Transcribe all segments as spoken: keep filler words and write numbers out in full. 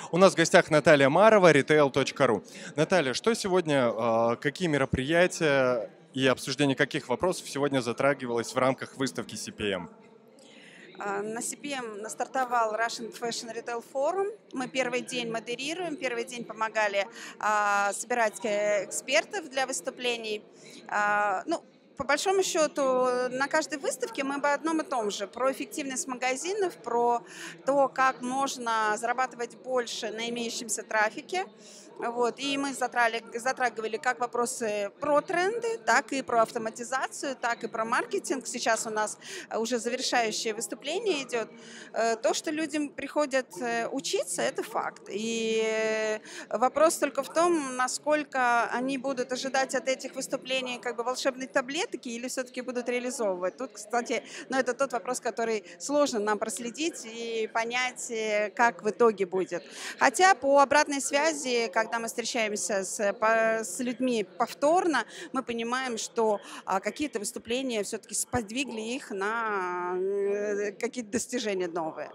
У нас в гостях Наталья Марова, retail точка ру. Наталья, что сегодня, а, какие мероприятия и обсуждение каких вопросов сегодня затрагивалось в рамках выставки си пи эм? А, На си пи эм стартовал Russian Fashion Retail Forum. Мы первый день модерируем, первый день помогали а, собирать э, экспертов для выступлений. А, ну, по большому счету, на каждой выставке мы об одном и том же. Про эффективность магазинов, про то, как можно зарабатывать больше на имеющемся трафике. Вот. И мы затрали, затрагивали как вопросы про тренды, так и про автоматизацию, так и про маркетинг. Сейчас у нас уже завершающее выступление идет. Э, То, что людям приходят э, учиться, это факт. И э, вопрос только в том, насколько они будут ожидать от этих выступлений как бы волшебной таблетки или все-таки будут реализовывать. Тут, кстати, ну, это тот вопрос, который сложно нам проследить и понять, э, как в итоге будет. Хотя по обратной связи, когда мы встречаемся с, по- с людьми повторно, мы понимаем, что а, какие-то выступления все-таки сподвигли их на э, какие-то достижения новые.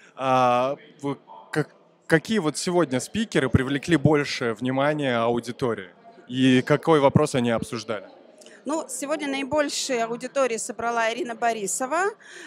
А, вы- как- какие вот сегодня спикеры привлекли больше внимания аудитории? И какой вопрос они обсуждали? Ну, сегодня наибольшей аудитории собрала Ирина Борисова.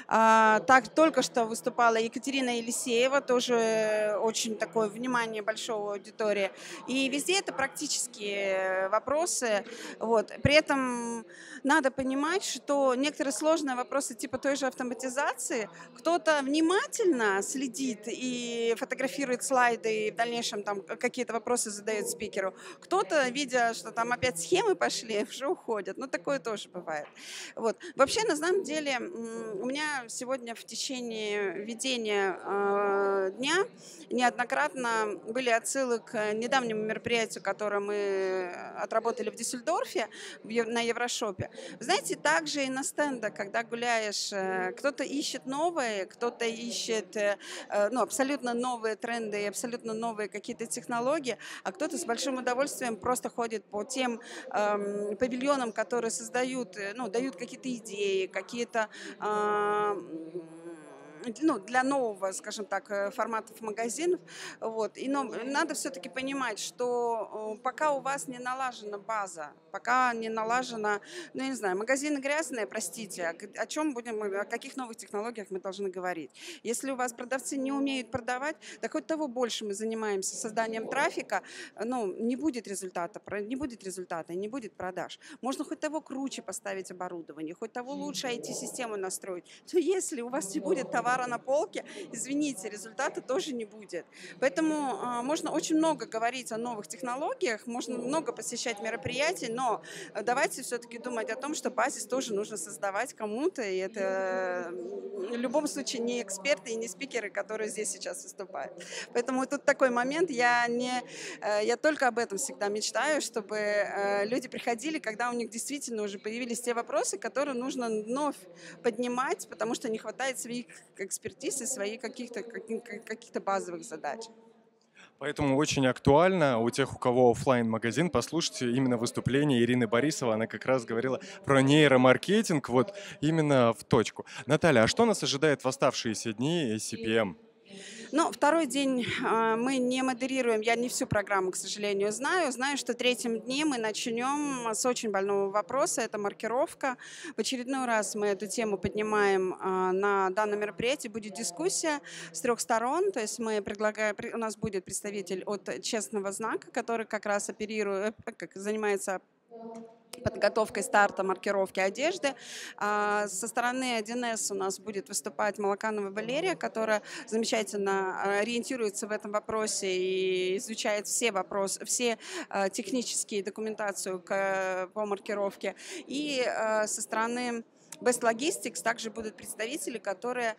А, так только что выступала Екатерина Елисеева, тоже очень такое внимание большого аудитории. И везде это практические вопросы. Вот. При этом надо понимать, что некоторые сложные вопросы типа той же автоматизации, кто-то внимательно следит и фотографирует слайды, и в дальнейшем там какие-то вопросы задает спикеру. Кто-то, видя, что там опять схемы пошли, уже уходят. Ну, такое тоже бывает. Вот. Вообще, на самом деле, м, у меня сегодня в течение ведения э, дня неоднократно были отсылы к недавнему мероприятию, которое мы отработали в Дюссельдорфе в Ев- на Еврошопе. Вы знаете, также и на стендах, когда гуляешь, э, кто-то ищет новое, кто-то ищет э, э, ну, абсолютно новые тренды и абсолютно новые какие-то технологии, а кто-то с большим удовольствием просто ходит по тем эм, павильонам, которые создают, э, ну, дают какие-то идеи, какие-то а, м, ну, для нового, скажем так, э, форматов магазинов. Вот. И но надо все-таки понимать, что э, пока у вас не налажена база, пока не налажена, ну, я не знаю, магазины грязные, простите, о, к- о чем будем, мы- о каких новых технологиях мы должны говорить? Если у вас продавцы не умеют продавать, так хоть того больше мы занимаемся созданием трафика, э, ну, не будет результата, про- не будет результата, и не будет продаж. Можно хоть того круче поставить оборудование, хоть того лучше ай ти-систему настроить. Но если у вас не будет товара на полке, извините, результата тоже не будет. Поэтому а, можно очень много говорить о новых технологиях, можно много посещать мероприятий, но э, давайте все-таки думать о том, что базис тоже нужно создавать кому-то, и это м, в любом случае не эксперты и не спикеры, которые здесь сейчас выступают. Поэтому тут такой момент, я, не, э, я только об этом всегда мечтаю, чтобы э, люди приходили, когда у них действительно уже появились те вопросы, которые нужно вновь поднимать, потому что не хватает своих экспертиз и своих каких-то каких- каких-то базовых задач. Поэтому очень актуально у тех, у кого оффлайн магазин, послушайте именно выступление Ирины Борисова. Она как раз говорила про нейромаркетинг, вот именно в точку. Наталья, а что нас ожидает в оставшиеся дни си пи эм? Ну, второй день а, мы не модерируем, я не всю программу, к сожалению, знаю. Знаю, что третьим дне мы начнем с очень больного вопроса, это маркировка. В очередной раз мы эту тему поднимаем а, на данном мероприятии. Будет дискуссия с трех сторон, то есть мы предлагаем, при- у нас будет представитель от Честного знака, который как раз оперирует, э, как занимается подготовкой старта маркировки одежды. А, Со стороны один эс у нас будет выступать Молоканова Валерия, которая замечательно а, ориентируется в этом вопросе и изучает все вопросы, все а, технические документацию к- по маркировке. И а, со стороны Best Logistics также будут представители, которые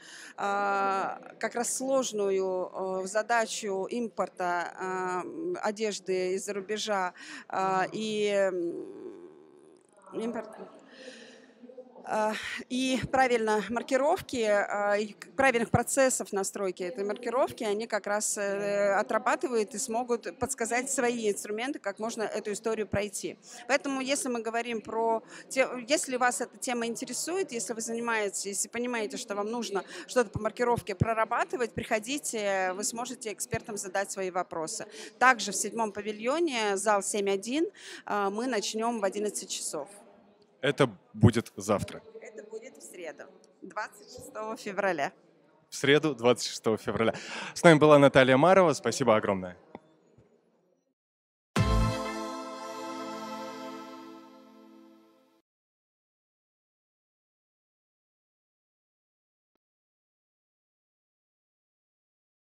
а, как раз сложную а, задачу импорта а, м, одежды из-за рубежа а, и м, импорт А, И правильно маркировки, а, и к- правильных процессов настройки этой маркировки, они как раз э, отрабатывают и смогут подсказать свои инструменты, как можно эту историю пройти. Поэтому, если мы говорим про... те- Если вас эта тема интересует, если вы занимаетесь, если понимаете, что вам нужно что-то по маркировке прорабатывать, приходите, вы сможете экспертам задать свои вопросы. Также в седьмом павильоне, зал семь один, а, мы начнем в одиннадцать часов. Это будет завтра. Это будет в среду, двадцать шестого февраля. В среду, двадцать шестого февраля. С нами была Наталья Марова. Спасибо огромное.